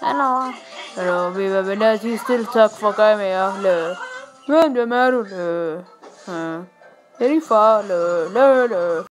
Hello. Hello, we were winners. You still suck for coming out. When the matter, very far,